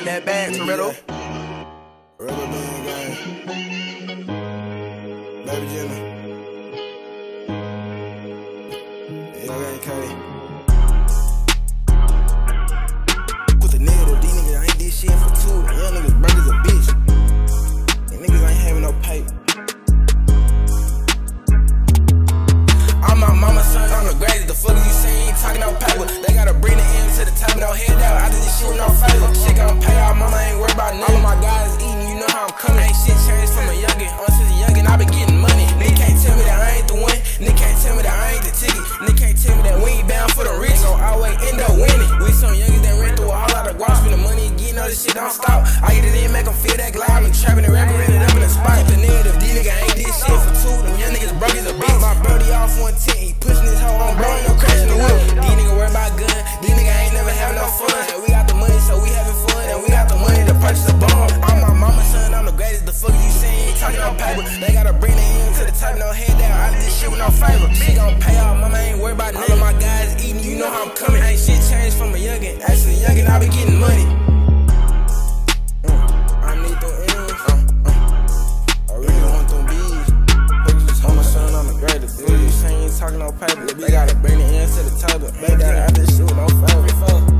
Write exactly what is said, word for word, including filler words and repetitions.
run that bag, Toretto. Rubber band gang. Baby Jenna. Yeah, K. With the negative, these niggas ain't did shit for two. Young niggas broke as a bitch. These niggas ain't having no pay. I'm my mama's son, I'm the greatest. The fuck is you saying? Ain't talking no paper. They gotta bring the M to the top, no head down. I did this shit with no favor. Shit gon' pay out, mama ain't worried about nothing. All of my guys eating, you know how I'm coming. Ain't shit changed from a youngin'. On since a youngin', I been getting money. Nigga can't tell me that I ain't the one. Nigga can't tell me that I ain't the ticket. Nigga can't tell me that we ain't bound for the rich. Gon' always end up winning. We some youngins that ran through a whole lot of guap. Spend the money and getting all this shit don't stop. I get it in, make them feel that glide. Been trapping and rapping, ran it up in the spot. The negative, these niggas ain't did shit for two. Them young niggas broke as a bitch. My brody off one ten, he pushing his hoe on bro, ain't no crashing the whip. These niggas worry about gun, these niggas ain't never having no fun. And we got the money, so we having fun. And we got the money to purchase a bomb. I'm my mama's son, I'm the greatest. The fuck you saying? Ain't talking no paper. They gotta bring the end to the top, no head down. I did this shit with no favor. She gon' pay off, mama ain't worried about none of my guys eating. You know how I'm coming. Ain't shit changed from a youngin'. Actually, youngin', I be getting money. Mm, I need them M's. Uh, uh. I really want them B's. I'm my son, I'm the greatest. The fuck you saying? Ain't talking no paper. They gotta bring the end to the table. Baby, I did this shit with no favor.